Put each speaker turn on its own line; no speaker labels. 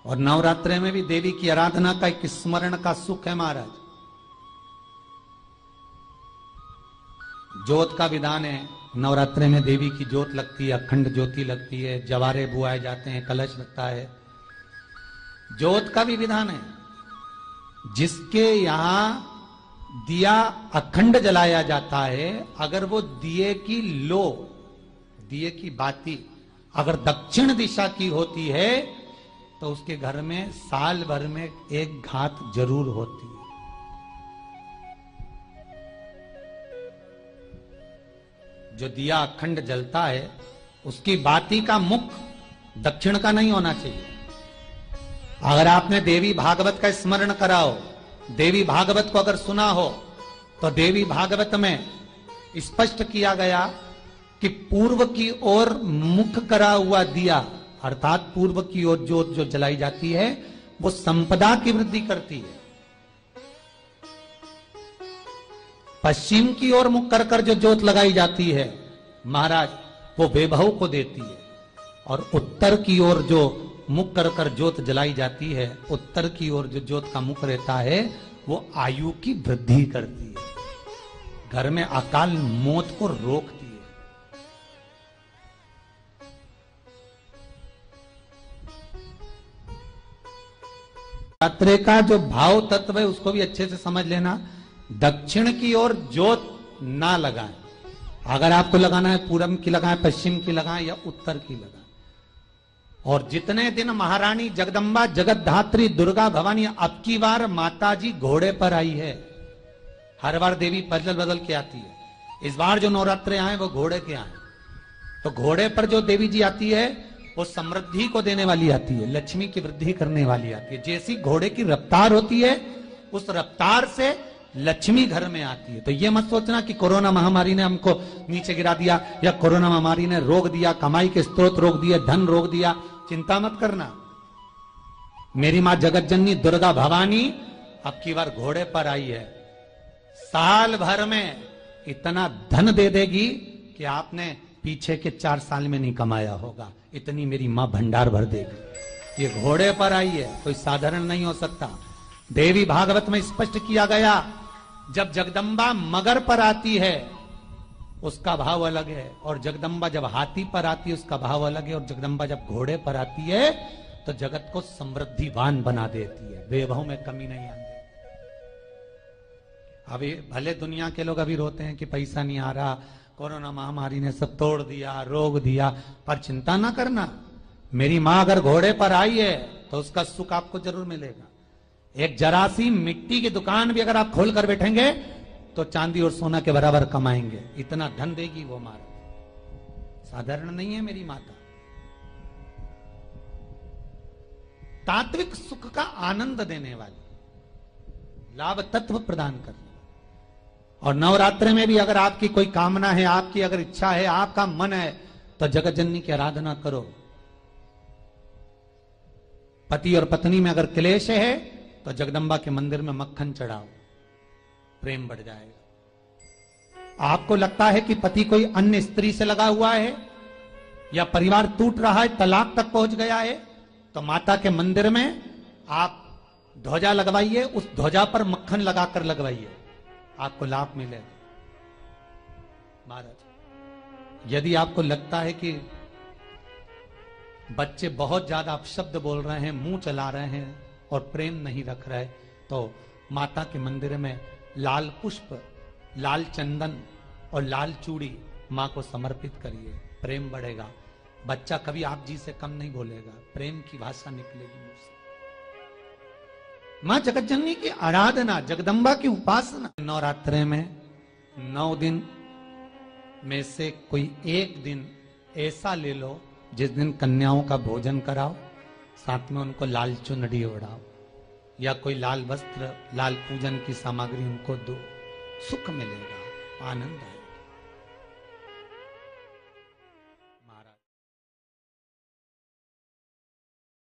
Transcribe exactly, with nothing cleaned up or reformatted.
और नवरात्रे में भी देवी की आराधना का एक स्मरण का सुख है महाराज। ज्योत का विधान है, नवरात्रे में देवी की ज्योत लगती है, अखंड ज्योति लगती है, जवारे बुआए जाते हैं, कलश लगता है। ज्योत का भी विधान है। जिसके यहां दिया अखंड जलाया जाता है, अगर वो दिए की लो, दिए की बाती अगर दक्षिण दिशा की होती है तो उसके घर में साल भर में एक घात जरूर होती है। जो दिया अखंड जलता है उसकी बाती का मुख दक्षिण का नहीं होना चाहिए। अगर आपने देवी भागवत का स्मरण कराओ, देवी भागवत को अगर सुना हो, तो देवी भागवत में स्पष्ट किया गया कि पूर्व की ओर मुख करा हुआ दिया, अर्थात पूर्व की ओर ज्योत जो जलाई जाती है वो संपदा की वृद्धि करती है। पश्चिम की ओर मुख कर कर जो ज्योत लगाई जाती है महाराज, वो वैभव को देती है। और उत्तर की ओर जो मुख कर कर ज्योत जलाई जाती है, उत्तर की ओर जो ज्योत का मुख रहता है वो आयु की वृद्धि करती है, घर में अकाल मौत को रोकती है। नवरात्रे का जो भाव तत्व है उसको भी अच्छे से समझ लेना। दक्षिण की ओर ज्योत ना लगाएं। अगर आपको लगाना है पूरब की लगाएं, पश्चिम की लगाएं या उत्तर की लगाएं। और जितने दिन महारानी जगदम्बा जगतधात्री दुर्गा भवानी, अब की बार माताजी घोड़े पर आई है। हर बार देवी बदल बदल के आती है, इस बार जो नवरात्रे आए वो घोड़े के आए। तो घोड़े पर जो देवी जी आती है वो समृद्धि को देने वाली आती है, लक्ष्मी की वृद्धि करने वाली आती है। जैसी घोड़े की रफ्तार होती है उस रफ्तार से लक्ष्मी घर में आती है। तो ये मत सोचना कि कोरोना महामारी ने हमको नीचे गिरा दिया या कोरोना महामारी ने रोक दिया, कमाई के स्रोत रोक दिए, धन रोक दिया। चिंता मत करना। मेरी मां जगत जननी दुर्गा भवानी अब की बार घोड़े पर आई है। साल भर में इतना धन दे देगी कि आपने पीछे के चार साल में नहीं कमाया होगा, इतनी मेरी मां भंडार भर देगी। ये घोड़े पर आई है, कोई साधारण नहीं हो सकता। देवी भागवत में स्पष्ट किया गया, जब जगदम्बा मगर पर आती है उसका भाव अलग है, और जगदम्बा जब हाथी पर आती है उसका भाव अलग है, और जगदम्बा जब घोड़े पर आती है तो जगत को समृद्धिवान बना देती है, वैभव में कमी नहीं आती। अभी भले दुनिया के लोग अभी रोते हैं कि पैसा नहीं आ रहा, कोरोना महामारी ने सब तोड़ दिया, रोक दिया, पर चिंता ना करना। मेरी मां अगर घोड़े पर आई है तो उसका सुख आपको जरूर मिलेगा। एक जरा सी मिट्टी की दुकान भी अगर आप खोल कर बैठेंगे तो चांदी और सोना के बराबर कमाएंगे, इतना धन देगी वो मारा। साधारण नहीं है मेरी माता। तात्विक सुख का आनंद देने वाली, लाभ तत्व प्रदान करने। और नवरात्रि में भी अगर आपकी कोई कामना है, आपकी अगर इच्छा है, आपका मन है, तो जगत जननी की आराधना करो। पति और पत्नी में अगर क्लेश है तो जगदम्बा के मंदिर में मक्खन चढ़ाओ, प्रेम बढ़ जाएगा। आपको लगता है कि पति कोई अन्य स्त्री से लगा हुआ है या परिवार टूट रहा है, तलाक तक पहुंच गया है, तो माता के मंदिर में आप ध्वजा लगवाइए, उस ध्वजा पर मक्खन लगाकर लगवाइए, आपको लाभ मिलेगा। महाराज, यदि आपको लगता है कि बच्चे बहुत ज्यादा अपशब्द बोल रहे हैं, मुंह चला रहे हैं और प्रेम नहीं रख रहे, तो माता के मंदिर में लाल पुष्प, लाल चंदन और लाल चूड़ी मां को समर्पित करिए, प्रेम बढ़ेगा। बच्चा कभी आप जी से कम नहीं बोलेगा, प्रेम की भाषा निकलेगी मुंह से। मां जगत जननी की आराधना, जगदम्बा की उपासना। नवरात्रे में नौ दिन में से कोई एक दिन ऐसा ले लो जिस दिन कन्याओं का भोजन कराओ, साथ में उनको लाल चुनरी ओढ़ाओ या कोई लाल वस्त्र, लाल पूजन की सामग्री उनको दो, सुख मिलेगा, आनंद आएगा।